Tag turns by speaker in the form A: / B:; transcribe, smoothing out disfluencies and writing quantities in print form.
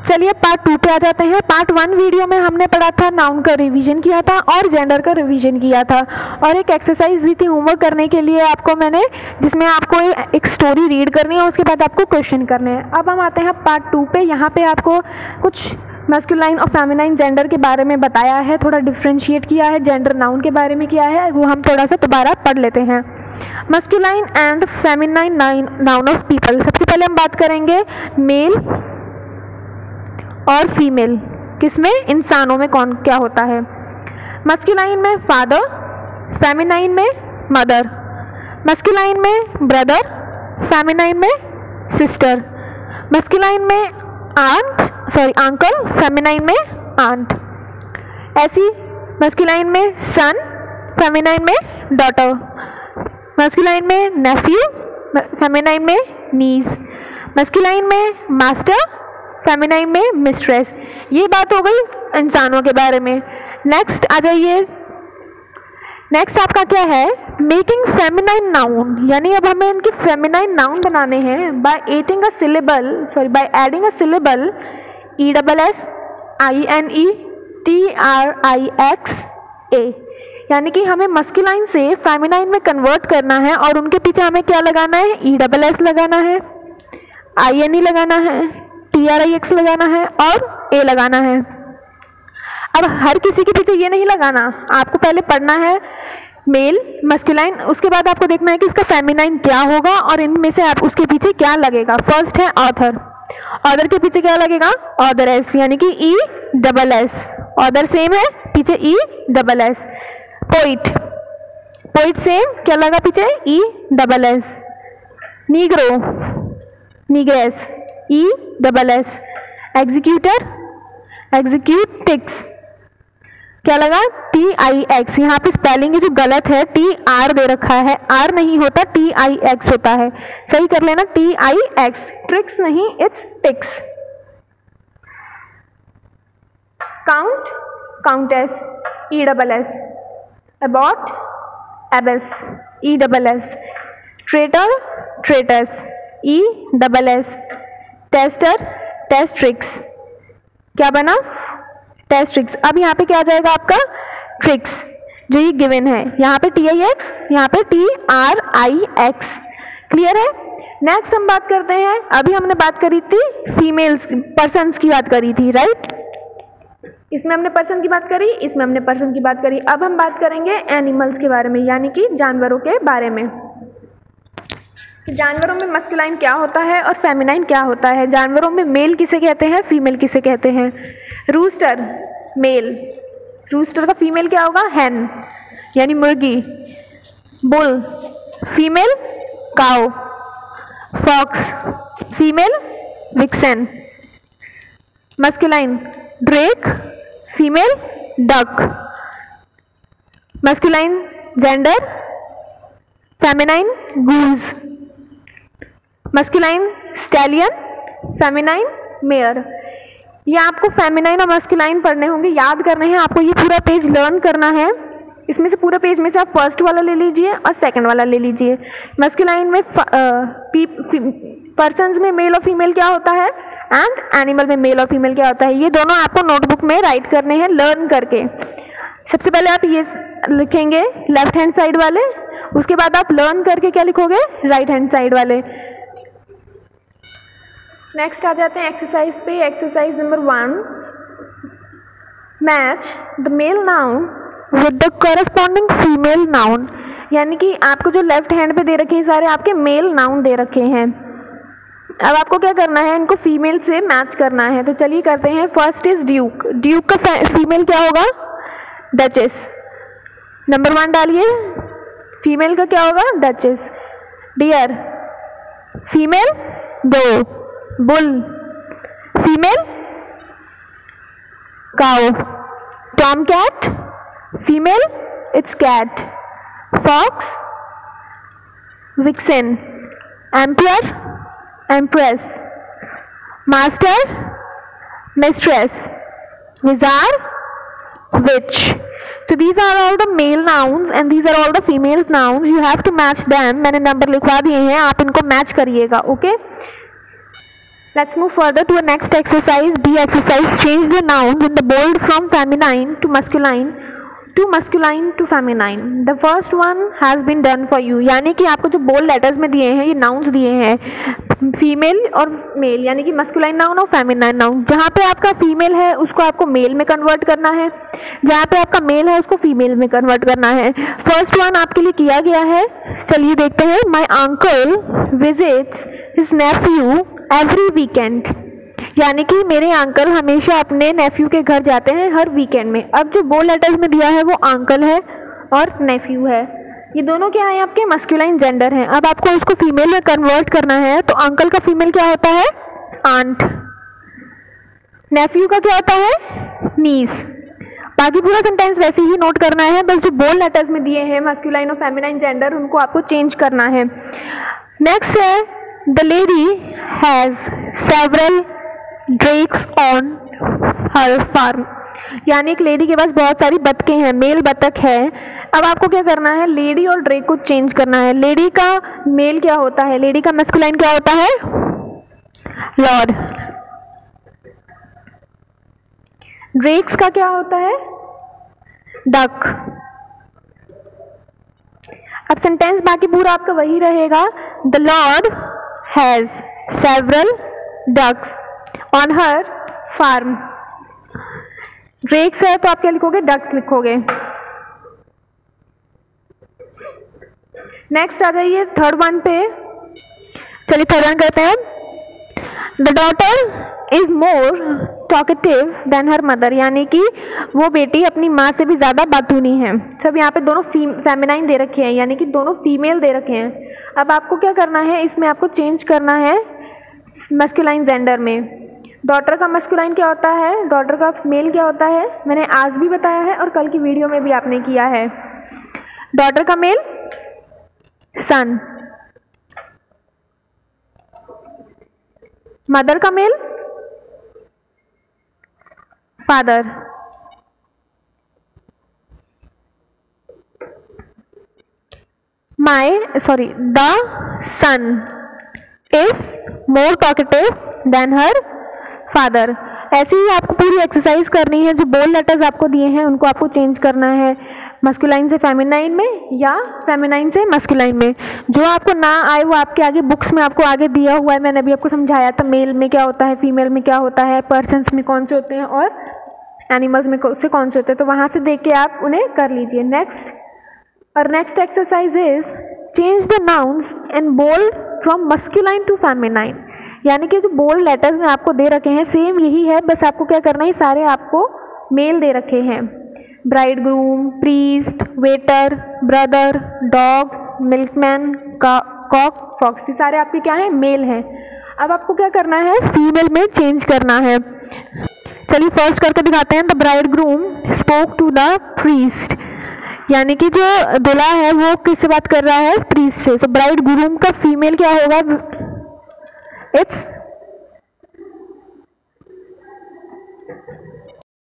A: चलिए पार्ट 2 पे आ जाते हैं। पार्ट 1 वीडियो में हमने पढ़ा था, नाउन का रिवीजन किया था और जेंडर का रिवीजन किया था, और एक एक्सरसाइज दी थी होमवर्क करने के लिए आपको मैंने, जिसमें आपको एक स्टोरी रीड करनी है, उसके बाद आपको क्वेश्चन करने हैं। अब हम आते हैं पार्ट 2 पे। यहाँ पे आपको कुछ मैस्कुलाइन और फेमिनाइन जेंडर के बारे में बताया है, थोड़ा डिफ्रेंशिएट किया है, जेंडर नाउन के बारे में किया है, वो हम थोड़ा सा दोबारा पढ़ लेते हैं। Masculine and feminine noun of people. सबसे पहले हम बात करेंगे मेल और फीमेल, किसमें, इंसानों में कौन क्या होता है। मैस्कुलाइन में फादर, फेमिनाइन में मदर। मैस्कुलाइन में ब्रदर, फेमिनाइन में सिस्टर। मैस्कुलाइन में अंकल, फेमिनाइन में आंट। ऐसी मैस्कुलाइन में सन, फेमिनाइन में डॉटर। मैस्कुलाइन में नेफ्यू, फेमिनाइन में नीस। मैस्कुलाइन में मास्टर, फेमिनाइन में मिस्ट्रेस। ये बात हो गई इंसानों के बारे में। नेक्स्ट आ जाइए, नेक्स्ट आपका क्या है, मेकिंग फेमिनाइन नाउन, यानी अब हमें इनके फेमिनाइन नाउन बनाने हैं by adding a syllable ESSINETRIX, यानी कि हमें मस्कुलाइन से फेमिनाइन में कन्वर्ट करना है और उनके पीछे हमें क्या लगाना है, ESS लगाना है, INE लगाना है, TRIX लगाना है और A लगाना है। अब हर किसी के पीछे ये नहीं लगाना, आपको पहले पढ़ना है मेल मस्कुलाइन, उसके बाद आपको देखना है कि इसका फेमिनाइन क्या होगा और इनमें से आप उसके पीछे क्या लगेगा। फर्स्ट है ऑथर, ऑथर के पीछे क्या लगेगा, ऑथरेस, यानी कि ESS। ऑथर सेम है, पीछे ESS। पोइट, पोइट सेम, क्या लगा पीछे, ESS। Negro, negress, ESS। Executor, executrix, क्या लगा, TIX। यहाँ पे स्पेलिंग जो गलत है, TR दे रखा है, R नहीं होता, TIX होता है, सही कर लेना, TIX। ट्रिक्स नहीं, it's tix. Count, countess, ESS। Abbot, abbess, ESS। Traitor, traitress, ESS। Tester, testatrix, क्या बना, टेस्ट्रिक्स। अब यहाँ पे क्या आ जाएगा आपका, ट्रिक्स, जो ये गिवन है, यहाँ पे TIX, यहाँ पे TRIX। क्लियर है। नेक्स्ट हम बात करते हैं, अभी हमने बात करी थी फीमेल्स, पर्सन्स की बात करी थी, राइट। इसमें हमने पर्सन की बात करी, इसमें हमने पर्सन की बात करी। अब हम बात करेंगे एनिमल्स के बारे में, यानी कि जानवरों के बारे में, कि जानवरों में मस्कुलाइन क्या होता है और फेमिनाइन क्या होता है। जानवरों में मेल किसे कहते हैं, फीमेल किसे कहते हैं। Rooster, male. रूस्टर का फीमेल क्या होगा, हैन, यानी मुर्गी। Bull, female, cow. Fox, female, vixen. Masculine, drake, female, duck. Masculine gander, feminine, goose. Masculine stallion, feminine mare. ये आपको फेमिनाइन और मस्कुलाइन पढ़ने होंगे, याद करने हैं आपको, ये पूरा पेज लर्न करना है। इसमें से पूरा पेज में से आप फर्स्ट वाला ले लीजिए और सेकंड वाला ले लीजिए। मस्कुलाइन में पर्सन्स में मेल और फीमेल क्या होता है, एंड एनिमल में मेल और फीमेल क्या होता है, ये दोनों आपको नोटबुक में राइट करने हैं, लर्न करके। सबसे पहले आप ये लिखेंगे लेफ्ट हैंड साइड वाले, उसके बाद आप लर्न करके क्या लिखोगे, राइट हैंड साइड वाले। नेक्स्ट आ जाते हैं एक्सरसाइज पे। Exercise number 1, match the male noun with the corresponding female noun, यानी कि आपको जो लेफ्ट हैंड पे दे रखे हैं सारे आपके मेल नाउन दे रखे हैं। अब आपको क्या करना है, इनको फीमेल से मैच करना है। तो चलिए करते हैं। फर्स्ट इज ड्यूक, ड्यूक का फीमेल क्या होगा, डचेस। नंबर 1 डालिए, फीमेल का क्या होगा, duchess. Deer, female, doe. Bull, female, cow. Tom cat, female, it's cat. Fox, vixen. Emperor, empress. Master, mistress. Wizard, witch. So these are all the male nouns and these are all the female nouns. You have to match them. मैंने number लिखवा दिए हैं, आप इनको match करिएगा, okay. Let's move further to the next exercise. B exercise. Change the nouns in the bold from feminine to masculine to feminine. The first one has been done for you. यानी कि आपको जो bold letters में दिए हैं, ये nouns दिए हैं फीमेल और मेल, यानी कि मस्कुलाइन नाउन और फेमिनाइन नाउन. जहाँ पे आपका फीमेल है उसको आपको मेल में कन्वर्ट करना है, जहाँ पे आपका मेल है उसको फीमेल में कन्वर्ट करना है. फर्स्ट वन आपके लिए किया गया है, चलिए देखते हैं. My uncle visits his nephew every weekend. यानी कि मेरे अंकल हमेशा अपने नेफ्यू के घर जाते हैं हर वीकेंड में. अब जो बोल्ड लेटर्स में दिया है वो अंकल है और नेफ्यू है. ये दोनों क्या है, आपके मस्कुलाइन जेंडर हैं. अब आपको उसको फीमेल में कन्वर्ट करना है, तो अंकल का फीमेल क्या होता है, आंट. नेफ्यू का क्या होता है, नीस. बाकी पूरा सेंटेंस वैसे ही नोट करना है, बस जो बोल्ड लेटर्स में दिए हैं मस्कुलाइन और फेमिनाइन जेंडर उनको आपको चेंज करना है. नेक्स्ट है, the lady has several drakes on her farm. यानी एक लेडी के पास बहुत सारी बतखें हैं, मेल बतख है. अब आपको क्या करना है, लेडी और ड्रेक को चेंज करना है. लेडी का मेल क्या होता है, लेडी का मस्कुलाइन क्या होता है, लॉर्ड. ड्रेक्स का क्या होता है, डक. अब सेंटेंस बाकी पूरा आपका वही रहेगा. The lord has several ducks on her farm. Drakes है तो आप क्या लिखोगे, डक्स लिखोगे. नेक्स्ट आ जाइए थर्ड वन पे. चलिए थर्ड वन करते हैं. The daughter is more talkative than her mother. यानी कि वो बेटी अपनी माँ से भी ज़्यादा बातूनी है. सब यहाँ पे दोनों फेमिनाइन दे रखे हैं, यानी कि दोनों फीमेल दे रखे हैं. अब आपको क्या करना है, इसमें आपको चेंज करना है मस्कुलाइन जेंडर में. डॉटर का मस्कुलाइन क्या होता है, डॉटर का मेल क्या होता है, मैंने आज भी बताया है और कल की वीडियो में भी आपने किया है. डॉटर का मेल सन, मदर का male father. The son is more talkative than her father. ऐसे ही आपको पूरी एक्सरसाइज करनी है. जो बोल्ड लेटर्स आपको दिए हैं उनको आपको चेंज करना है मस्कुलाइन से फेमिनाइन में या फेमिनाइन से मस्कुलाइन में. जो आपको ना आए वो आपके आगे बुक्स में आपको आगे दिया हुआ है. मैंने अभी आपको समझाया था मेल में क्या होता है, फीमेल में क्या होता है, पर्सन्स में कौन से होते हैं और एनिमल्स में से कौन से होते हैं. तो वहाँ से देख के आप उन्हें कर लीजिए. Next exercise is change the nouns in bold from masculine to feminine. यानी कि जो बोल्ड लेटर्स में आपको दे रखे हैं सेम यही है, बस आपको क्या करना है, सारे आपको मेल दे रखे हैं. Bridegroom, priest, waiter, brother, dog, milkman, cock, fox, ये सारे आपके क्या हैं, मेल हैं. अब आपको क्या करना है, फीमेल में चेंज करना है. चलिए फर्स्ट करके दिखाते हैं. The bridegroom spoke to the priest. यानी कि जो दूल्हा है वो किससे बात कर रहा है, प्रीस्ट से. तो ब्राइड ग्रूम का फीमेल क्या होगा, इट्स